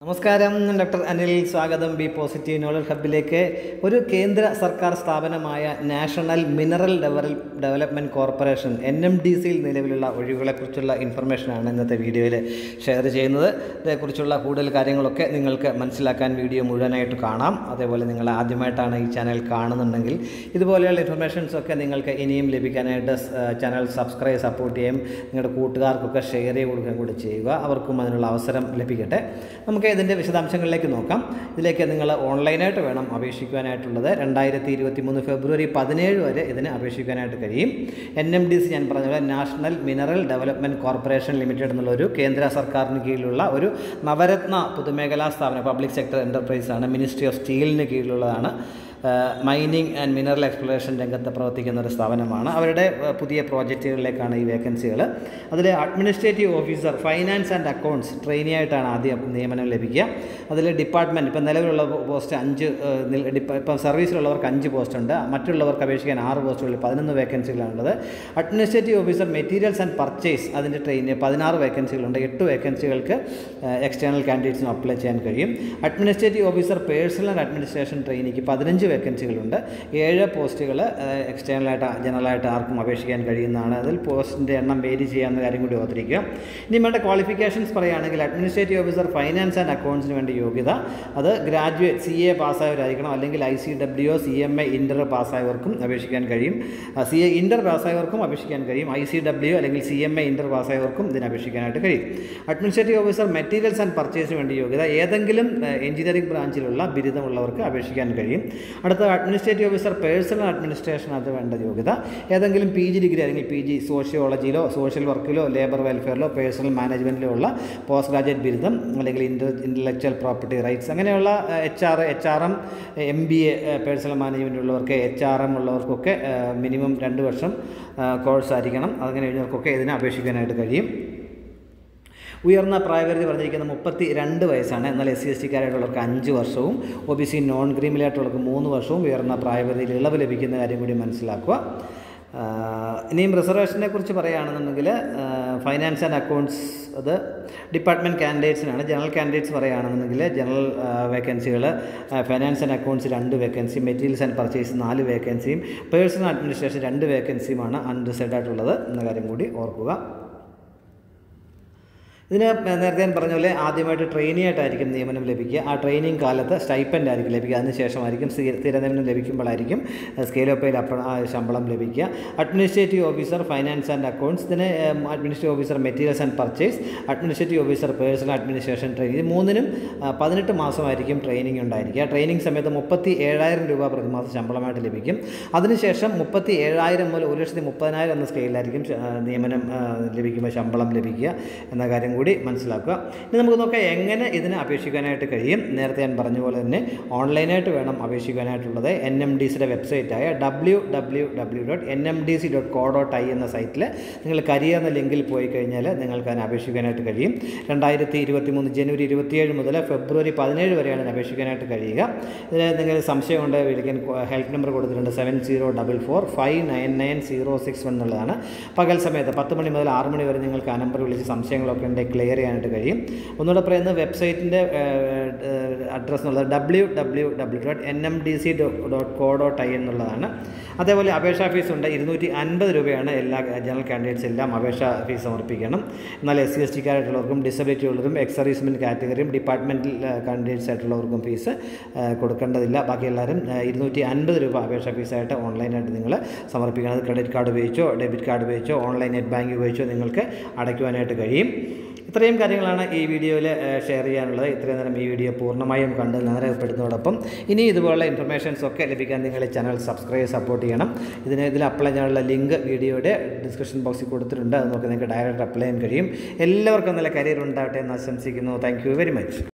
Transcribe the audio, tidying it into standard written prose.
നമസ്കാരം, ഡോക്ടർ അനിൽ. സ്വാഗതം B positive knowledge ഹബിലേക്ക്. ഒരു കേന്ദ്ര സർക്കാർ സ്ഥാപനമായ നാഷണൽ മിനറൽ ഡെവലപ്മെൻറ്റ് കോർപ്പറേഷൻ NMDC-യിൽ നിലവിലുള്ള ഒഴിവുകളെക്കുറിച്ചുള്ള ഇൻഫർമേഷനാണ് ഇന്നത്തെ വീഡിയോയിൽ ഷെയർ ചെയ്യുന്നത്. ഇതേക്കുറിച്ചുള്ള കൂടുതൽ കാര്യങ്ങളൊക്കെ നിങ്ങൾക്ക് മനസ്സിലാക്കാൻ വീഡിയോ മുഴുവനായിട്ട് കാണാം. അതേപോലെ നിങ്ങൾ ആദ്യമായിട്ടാണ് ഈ ചാനൽ കാണുന്നുണ്ടെങ്കിൽ ഇതുപോലെയുള്ള ഇൻഫർമേഷൻസൊക്കെ നിങ്ങൾക്ക് ഇനിയും ലഭിക്കാനായിട്ട് ചാനൽ സപ്പോർട്ട് ചെയ്യും. നിങ്ങളുടെ കൂട്ടുകാർക്കൊക്കെ ഷെയർ ചെയ്ത് കൊടുക്കാൻ കൂടി ചെയ്യുക. അവർക്കും അതിനുള്ള അവസരം ലഭിക്കട്ടെ. നമുക്ക് ഇതിൻ്റെ വിശദാംശങ്ങളിലേക്ക് നോക്കാം. ഇതിലേക്ക് നിങ്ങൾ ഓൺലൈനായിട്ട് വേണം അപേക്ഷിക്കുവാനായിട്ടുള്ളത്. 2023 ഫെബ്രുവരി 17 വരെ ഇതിന് അപേക്ഷിക്കാനായിട്ട് കഴിയും. NMDC ഞാൻ പറഞ്ഞ പോലെ national mineral development corporation limited എന്നുള്ളൊരു കേന്ദ്ര സർക്കാരിന് കീഴിലുള്ള ഒരു നവരത്ന പൊതുമേഖലാ സ്ഥാപനം, പബ്ലിക് സെക്ടർ എൻ്റർപ്രൈസാണ്. മിനിസ്ട്രി ഓഫ് സ്റ്റീലിന് കീഴിലുള്ളതാണ്. മൈനിങ് ആൻഡ് മിനറൽ എക്സ്പ്ലോറേഷൻ രംഗത്ത് പ്രവർത്തിക്കുന്ന ഒരു സ്ഥാപനമാണ്. അവരുടെ പുതിയ പ്രോജക്റ്റുകളിലേക്കാണ് ഈ വേക്കൻസികൾ. അതിൽ administrative officer, finance and accounts trainee ആയിട്ടാണ് ആദ്യം നിയമനം ലഭിക്കുക. അതിൽ ഡിപ്പാർട്ട്മെൻറ്റ് ഇപ്പം നിലവിലുള്ള പോസ്റ്റ് 5, ഇപ്പം സർവീസിലുള്ളവർക്ക് 5 പോസ്റ്റുണ്ട്. മറ്റുള്ളവർക്ക് അപേക്ഷിക്കാൻ 6 പോസ്റ്റുകളിൽ 11 വേക്കൻസികളാണുള്ളത്. Administrative officer materials and purchase, അതിൻ്റെ 16 വേക്കൻസികളുണ്ട്. 8 വേക്കൻസികൾക്ക് എക്സ്റ്റേണൽ കാൻഡിഡേറ്റ്സിന് അപ്ലൈ ചെയ്യാൻ കഴിയും. Administrative officer personnel and administration ട്രെയിനിക്ക് 15 വേക്കൻസികളുണ്ട്. 7 പോസ്റ്റുകൾ എക്സ്റ്റേണലായിട്ട് ജനറലായിട്ട് ആർക്കും അപേക്ഷിക്കാൻ കഴിയുന്നതാണ്. അതിൽ പോസ്റ്റിൻ്റെ എണ്ണം വേരി ചെയ്യാവുന്ന കാര്യം കൂടി ഓർത്തിരിക്കുക. ഇനി വേണ്ട ക്വാളിഫിക്കേഷൻസ് പറയുകയാണെങ്കിൽ അഡ്മിനിസ്ട്രേറ്റീവ് ഓഫീസർ ഫൈനാൻസ് ആൻഡ് അക്കൗണ്ട്സിന് വേണ്ടി യോഗ്യത അത് ഗ്രാജുവേറ്റ് CA പാസ്സായവരായിരിക്കണം. അല്ലെങ്കിൽ ICWO CMA ഇൻ്റർ പാസ്സായവർക്കും അപേക്ഷിക്കാൻ കഴിയും. CA ഇൻ്റർ പാസ്സായവർക്കും അപേക്ഷിക്കാൻ കഴിയും. ICWO അല്ലെങ്കിൽ CMA ഇൻ്റർ പാസ്സായവർക്കും ഇതിന് അപേക്ഷിക്കാനായിട്ട് കഴിയും. അഡ്മിനിസ്ട്രേറ്റീവ് ഓഫീസർ മെറ്റീരിയൽസ് ആൻഡ് പർച്ചേസിന് വേണ്ടി യോഗ്യത ഏതെങ്കിലും എഞ്ചിനീയറിംഗ് ബ്രാഞ്ചിലുള്ള ബിരുദമുള്ളവർക്ക് അപേക്ഷിക്കാൻ കഴിയും. അടുത്ത അഡ്മിനിസ്ട്രേറ്റീവ് ഓഫീസർ പേഴ്സണൽ അഡ്മിനിസ്ട്രേഷൻ, അത് വേണ്ട യോഗ്യത ഏതെങ്കിലും PG ഡിഗ്രി അല്ലെങ്കിൽ PG സോഷ്യോളജിയിലോ സോഷ്യൽ വർക്കിലോ ലേബർ വെൽഫെയറിലോ പേഴ്സണൽ മാനേജ്മെൻറ്റിലോ ഉള്ള പോസ്റ്റ് ഗ്രാജുവേറ്റ് ബിരുദം, അല്ലെങ്കിൽ ഇൻ്റലക്ച്വൽ പ്രോപ്പർട്ടി റൈറ്റ്സ്, അങ്ങനെയുള്ള HRM MBA പേഴ്സണൽ മാനേജ്മെൻറ്റ് ഉള്ളവർക്ക്, HRM ഉള്ളവർക്കൊക്കെ മിനിമം 2 വർഷം കോഴ്സ് ആയിരിക്കണം. അങ്ങനെ കഴിഞ്ഞവർക്കൊക്കെ ഇതിന് അപേക്ഷിക്കാനായിട്ട് കഴിയും. ഉയർന്ന പ്രായപരിധി പറഞ്ഞിരിക്കുന്നത് 32 വയസ്സാണ്. എന്നാൽ SC/ST-കാരായിട്ടുള്ളവർക്ക് 5 വർഷവും OBC നോൺ ക്രീമിലായിട്ടുള്ളവർക്ക് 3 വർഷവും ഉയർന്ന പ്രായപരിധിയിൽ ഇളവ് ലഭിക്കുന്ന കാര്യം കൂടി മനസ്സിലാക്കുക. ഇനിയും റിസർവേഷനെ കുറിച്ച് പറയുകയാണെന്നുണ്ടെങ്കിൽ ഫൈനാൻസ് ആൻഡ് അക്കൗണ്ട്സ് അത് ഡിപ്പാർട്ട്മെൻറ്റ് കാൻഡിഡേറ്റ്സിനാണ്. ജനറൽ കാൻഡിഡേറ്റ്സ് പറയുകയാണെന്നുണ്ടെങ്കിൽ ജനറൽ വേക്കൻസികൾ ഫൈനാൻസ് ആൻഡ് അക്കൗണ്ട്സ് 2 വേക്കൻസി, മെറ്റീരിയൽസ് ആൻഡ് പർച്ചേസ് 4 വേക്കൻസിയും പേഴ്സണൽ അഡ്മിനിസ്ട്രേഷൻ 2 വേക്കൻസിയുമാണ് അൺറിസർവ്ഡ് ആയിട്ടുള്ളത് എന്ന കാര്യം കൂടി ഓർക്കുക. ഇതിന് നേരത്തെ ഞാൻ പറഞ്ഞ പോലെ ആദ്യമായിട്ട് ട്രെയിനി ആയിട്ടായിരിക്കും നിയമനം ലഭിക്കുക. ആ ട്രെയിനിങ് കാലത്ത് സ്റ്റൈപ്പൻഡ് ആയിരിക്കും ലഭിക്കുക. അതിനുശേഷമായിരിക്കും സ്ഥിര നിയമനം ലഭിക്കുമ്പോഴായിരിക്കും സ്കെയിൽ ഓഫ് പേയിൽ ശമ്പളം ലഭിക്കുക. Administrative officer finance and accounts, ഇതിന് administrative officer materials and purchase, administrative officer personnel administration training, ഇത് മൂന്നിനും 18 മാസമായിരിക്കും ട്രെയിനിങ് ഉണ്ടായിരിക്കുക. ട്രെയിനിങ് സമയത്ത് 37,000 രൂപ പ്രതിമാസം ശമ്പളമായിട്ട് ലഭിക്കും. അതിനുശേഷം 37,000 മുതൽ 1,30,000 എന്ന സ്കെയിലായിരിക്കും നിയമനം ലഭിക്കുമ്പോൾ ശമ്പളം ലഭിക്കുക എന്ന കാര്യം കൂടി മനസ്സിലാക്കുക. ഇനി നമുക്ക് നോക്കാം എങ്ങനെ ഇതിന് അപേക്ഷിക്കാനായിട്ട് കഴിയും. നേരത്തെ ഞാൻ പറഞ്ഞ പോലെ തന്നെ ഓൺലൈനായിട്ട് വേണം അപേക്ഷിക്കാനായിട്ടുള്ളത്. NMDC-യുടെ വെബ്സൈറ്റായ www.nmdc.co.in എന്ന സൈറ്റിൽ നിങ്ങൾ കരിയർ എന്ന ലിങ്കിൽ പോയി കഴിഞ്ഞാൽ നിങ്ങൾക്ക് അതിന് അപേക്ഷിക്കാനായിട്ട് കഴിയും. 2023 ജനുവരി 27 മുതൽ ഫെബ്രുവരി 17 വരെയാണ് ഇതിന് അപേക്ഷിക്കാനായിട്ട് കഴിയുക. ഇതിന് നിങ്ങൾ സംശയമുണ്ട് വിളിക്കാൻ ഹെൽപ്പ് നമ്പർ കൊടുത്തിട്ടുണ്ട് 7044599061 എന്നുള്ളതാണ്. പകൽ സമയത്ത് 10 മണി മുതൽ 6 മണി വരെ നിങ്ങൾക്ക് ആ നമ്പർ വിളിച്ച് സംശയങ്ങളൊക്കെ ഉണ്ടെങ്കിൽ ക്ലിയർ ചെയ്യാനായിട്ട് കഴിയും. ഒന്നുകൂടെ പറയുന്നത് വെബ്സൈറ്റിൻ്റെ അഡ്രസ്സ് എന്നുള്ളത് www.nmdc.co.in എന്നുള്ളതാണ്. അതേപോലെ അപേക്ഷാ ഫീസ് ഉണ്ട്. 250 രൂപയാണ് എല്ലാ ജനറൽ കാൻഡിഡേറ്റ്സ് എല്ലാം അപേക്ഷാ ഫീസ് സമർപ്പിക്കണം. എന്നാൽ SC/ST-കാരായിട്ടുള്ളവർക്കും ഡിസബിലിറ്റി ഉള്ളവരും എക്സ് സർവീസ്മെൻ കാറ്റഗറിയും ഡിപ്പാർട്ട്മെൻറ്റൽ കാൻഡിഡേറ്റ്സ് ആയിട്ടുള്ളവർക്കും ഫീസ് കൊടുക്കേണ്ടതില്ല. ബാക്കി എല്ലാവരും 250 രൂപ അപേക്ഷാ ഫീസായിട്ട് ഓൺലൈനായിട്ട് നിങ്ങൾ സമർപ്പിക്കണം. അത് ക്രെഡിറ്റ് കാർഡ് ഉപയോഗിച്ചോ ഡെബിറ്റ് കാർഡ് ഉപയോഗിച്ചോ ഓൺലൈൻ നെറ്റ് ബാങ്കിങ് ഉപയോഗിച്ചോ നിങ്ങൾക്ക് അടയ്ക്കുവാനായിട്ട് കഴിയും. ഇത്രയും കാര്യങ്ങളാണ് ഈ വീഡിയോയിൽ ഷെയർ ചെയ്യാനുള്ളത്. ഇത്രയും നേരം ഈ വീഡിയോ പൂർണ്ണമായും കണ്ട് നന്ദിപ്പെടുന്നതോടൊപ്പം ഇനി ഇതുപോലുള്ള ഇൻഫർമേഷൻസ് ഒക്കെ ലഭിക്കാൻ നിങ്ങൾ ചാനൽ സപ്പോർട്ട് ചെയ്യണം. ഇതിൽ അപ്ലൈ ചെയ്യാനുള്ള ലിങ്ക് വീഡിയോയുടെ ഡിസ്ക്രിപ്ഷൻ ബോക്സിൽ കൊടുത്തിട്ടുണ്ട്. അത് നോക്കി നിങ്ങൾക്ക് ഡയറക്റ്റ് അപ്ലൈ ചെയ്യാൻ കഴിയും. എല്ലാവർക്കും നല്ല കരിയർ ഉണ്ടാവട്ടെ എന്ന് ആശംസിക്കുന്നു. Thank you very much.